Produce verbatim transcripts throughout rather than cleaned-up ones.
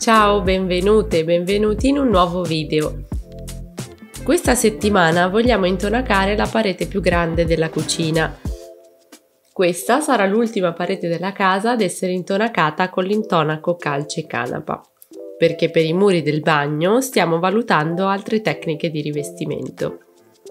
Ciao, benvenute e benvenuti in un nuovo video. Questa settimana vogliamo intonacare la parete più grande della cucina. Questa sarà l'ultima parete della casa ad essere intonacata con l'intonaco calce canapa, perché per i muri del bagno stiamo valutando altre tecniche di rivestimento.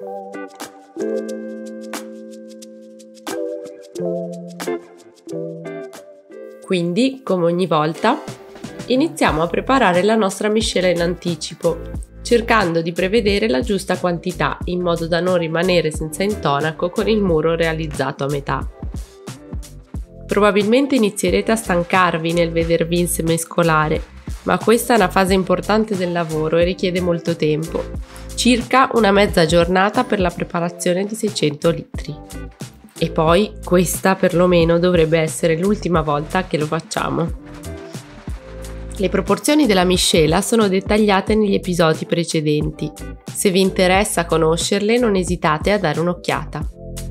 Quindi, come ogni volta, iniziamo a preparare la nostra miscela in anticipo, cercando di prevedere la giusta quantità in modo da non rimanere senza intonaco con il muro realizzato a metà. Probabilmente inizierete a stancarvi nel vedervi insemescolare, ma questa è una fase importante del lavoro e richiede molto tempo, circa una mezza giornata per la preparazione di seicento litri. E poi questa perlomeno dovrebbe essere l'ultima volta che lo facciamo. Le proporzioni della miscela sono dettagliate negli episodi precedenti. Se vi interessa conoscerle, non esitate a dare un'occhiata.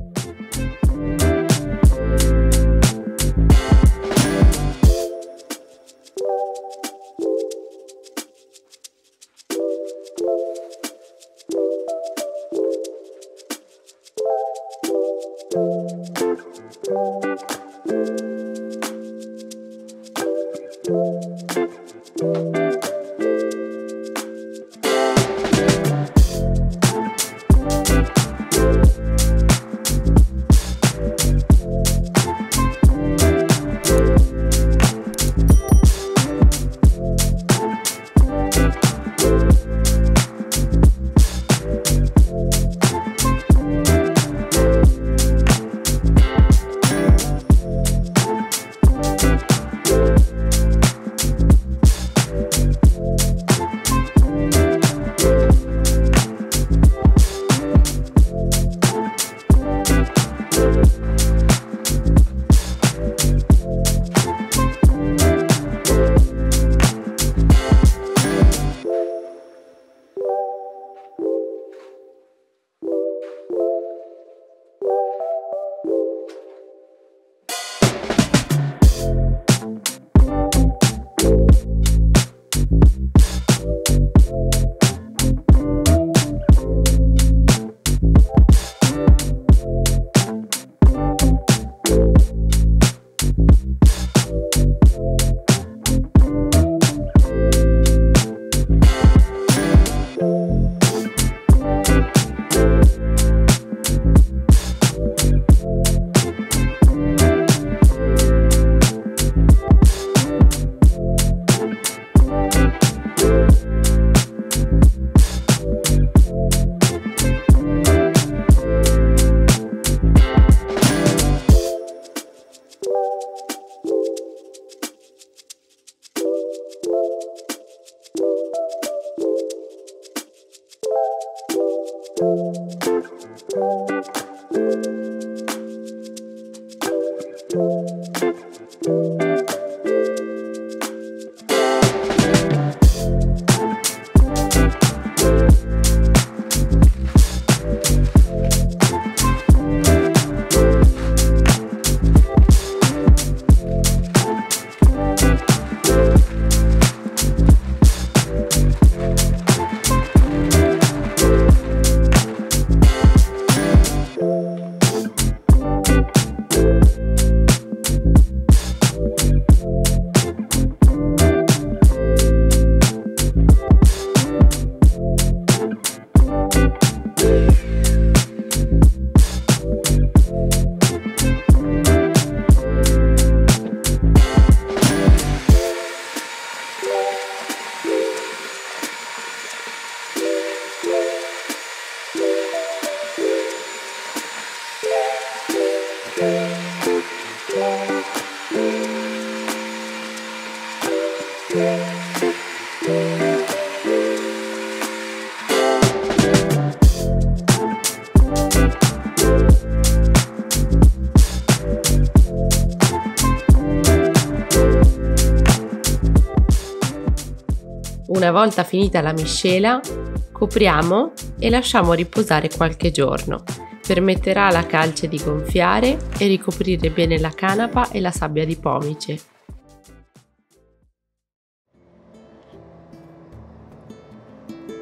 Una volta finita la miscela, copriamo e lasciamo riposare qualche giorno. Permetterà alla calce di gonfiare e ricoprire bene la canapa e la sabbia di pomice.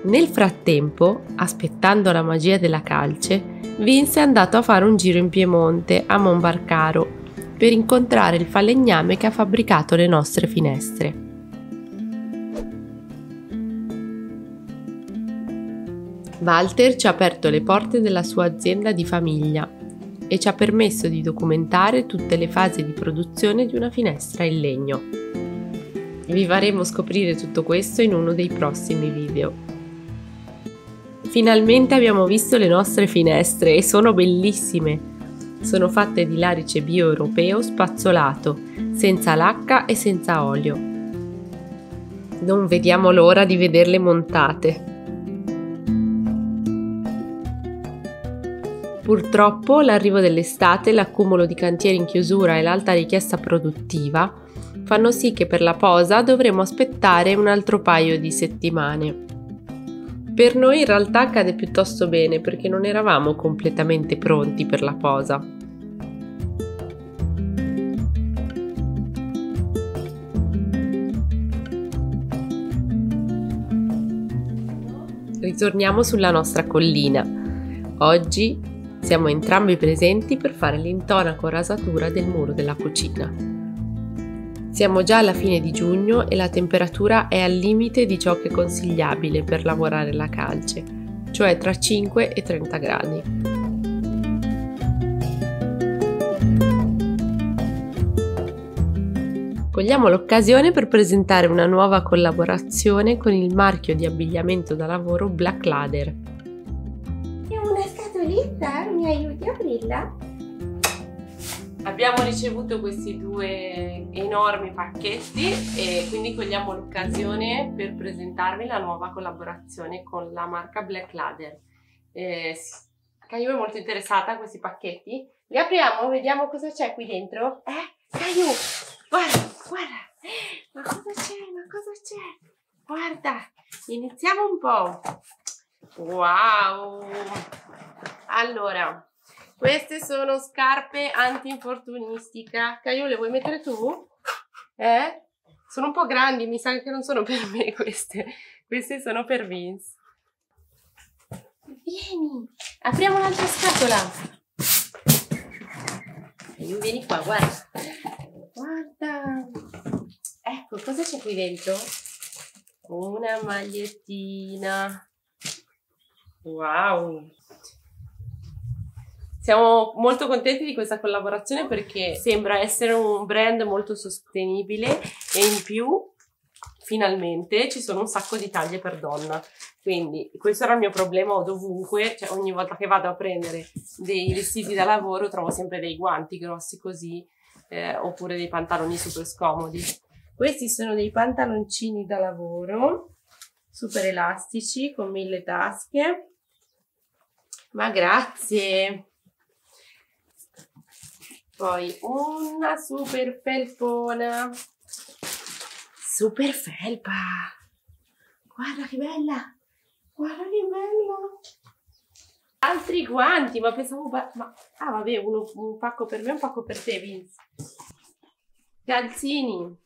Nel frattempo, aspettando la magia della calce, Vince è andato a fare un giro in Piemonte, a Monbarcaro, per incontrare il falegname che ha fabbricato le nostre finestre. Walter ci ha aperto le porte della sua azienda di famiglia e ci ha permesso di documentare tutte le fasi di produzione di una finestra in legno. Vi faremo scoprire tutto questo in uno dei prossimi video. Finalmente abbiamo visto le nostre finestre e sono bellissime! Sono fatte di larice bio europeo spazzolato, senza lacca e senza olio. Non vediamo l'ora di vederle montate. Purtroppo l'arrivo dell'estate, l'accumulo di cantieri in chiusura e l'alta richiesta produttiva fanno sì che per la posa dovremo aspettare un altro paio di settimane. Per noi in realtà accade piuttosto bene perché non eravamo completamente pronti per la posa. Ritorniamo sulla nostra collina. Oggi siamo entrambi presenti per fare l'intonaco rasatura del muro della cucina. Siamo già alla fine di giugno e la temperatura è al limite di ciò che è consigliabile per lavorare la calce, cioè tra cinque e trenta gradi. Cogliamo l'occasione per presentare una nuova collaborazione con il marchio di abbigliamento da lavoro Black Ladder. È una scatoletta, mi aiuti a aprirla? Abbiamo ricevuto questi due enormi pacchetti e quindi cogliamo l'occasione per presentarvi la nuova collaborazione con la marca Black Ladder. Eh, Caio è molto interessata a questi pacchetti. Li apriamo, vediamo cosa c'è qui dentro. Eh, Caio, guarda, guarda, ma cosa c'è, ma cosa c'è? Guarda, iniziamo un po'. Wow! Allora, queste sono scarpe anti-infortunistica. Caio, le vuoi mettere tu? Eh? Sono un po' grandi, mi sa che non sono per me queste. Queste sono per Vince. Vieni, apriamo un'altra scatola. Caio, vieni qua, guarda. Guarda. Ecco, cosa c'è qui dentro? Una magliettina. Wow! Siamo molto contenti di questa collaborazione perché sembra essere un brand molto sostenibile e in più finalmente ci sono un sacco di taglie per donna. Quindi questo era il mio problema dovunque, cioè ogni volta che vado a prendere dei vestiti da lavoro trovo sempre dei guanti grossi così eh, oppure dei pantaloni super scomodi. Questi sono dei pantaloncini da lavoro super elastici con mille tasche. Ma grazie! Poi una super felpona, super felpa, guarda che bella, guarda che bella, altri guanti, ma pensavo, ma, ah vabbè, uno, un pacco per me e un pacco per te, Vince, calzini,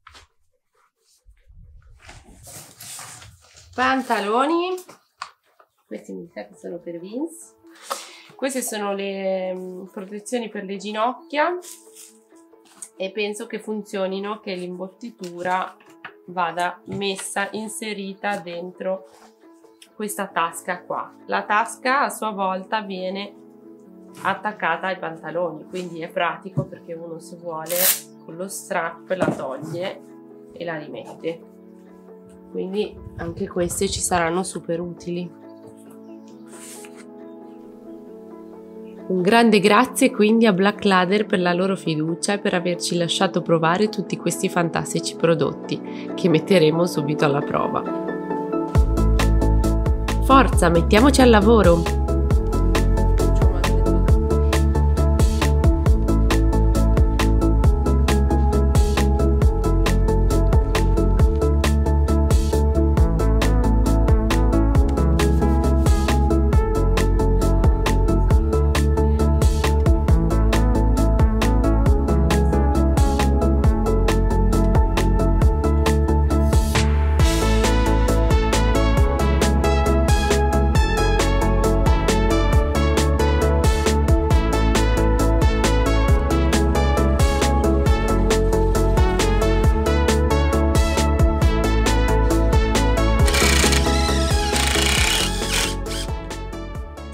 pantaloni, questi mi sa che sono per Vince. Queste sono le um, protezioni per le ginocchia e penso che funzionino, che l'imbottitura vada messa, inserita dentro questa tasca qua. La tasca a sua volta viene attaccata ai pantaloni, quindi è pratico perché uno se vuole con lo strap la toglie e la rimette. Quindi anche queste ci saranno super utili. Un grande grazie quindi a Black Ladder per la loro fiducia e per averci lasciato provare tutti questi fantastici prodotti che metteremo subito alla prova. Forza, mettiamoci al lavoro!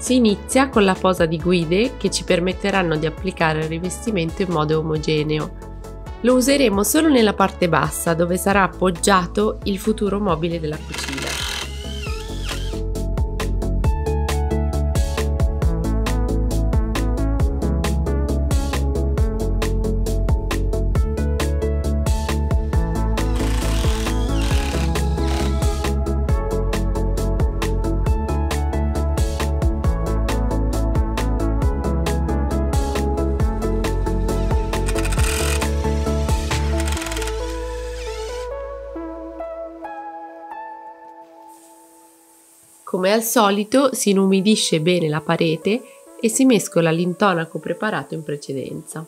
Si inizia con la posa di guide che ci permetteranno di applicare il rivestimento in modo omogeneo. Lo useremo solo nella parte bassa, dove sarà appoggiato il futuro mobile della cucina. Come al solito si inumidisce bene la parete e si mescola l'intonaco preparato in precedenza.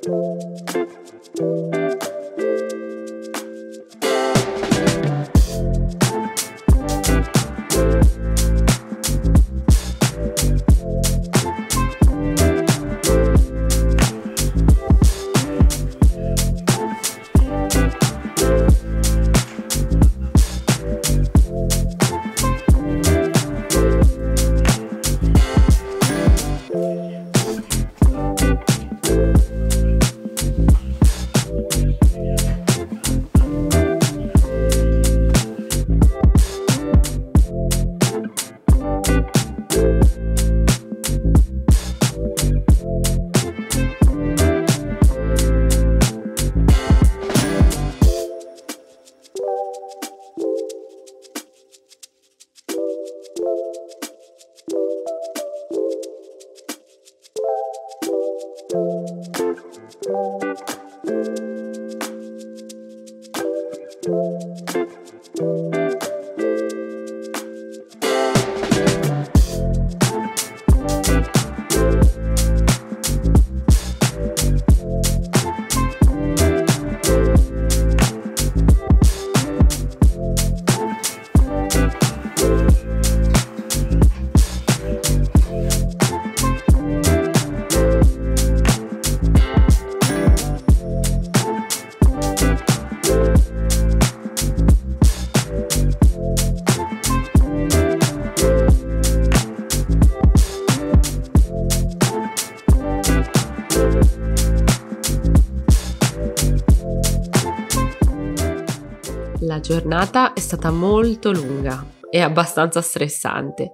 La giornata è stata molto lunga e abbastanza stressante.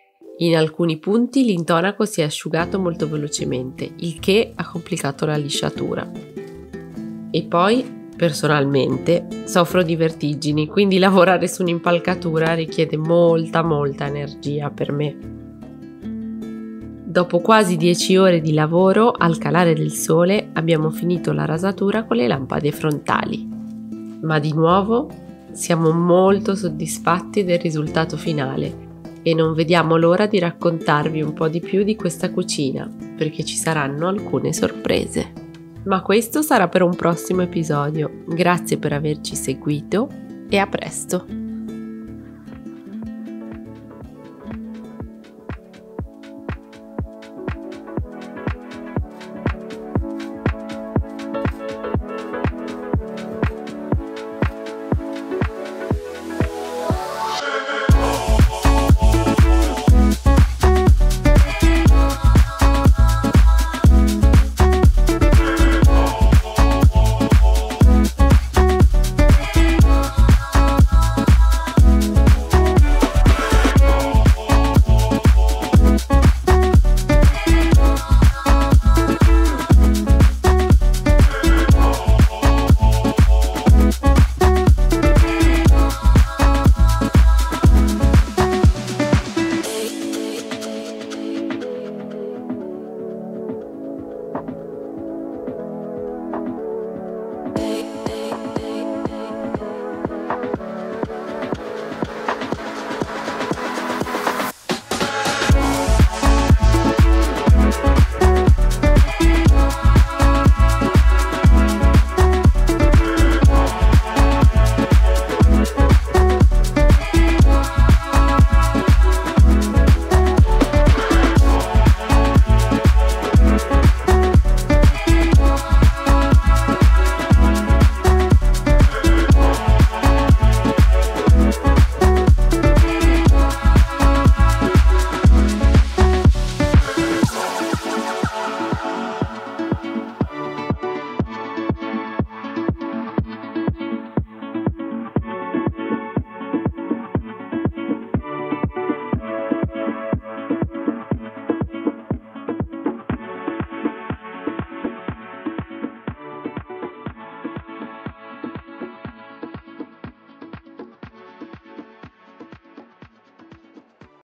In alcuni punti l'intonaco si è asciugato molto velocemente, il che ha complicato la lisciatura. E poi, personalmente, soffro di vertigini, quindi lavorare su un'impalcatura richiede molta molta energia per me. Dopo quasi dieci ore di lavoro, al calare del sole, abbiamo finito la rasatura con le lampade frontali. Ma di nuovo siamo molto soddisfatti del risultato finale e non vediamo l'ora di raccontarvi un po' di più di questa cucina, perché ci saranno alcune sorprese. Ma questo sarà per un prossimo episodio. Grazie per averci seguito e a presto!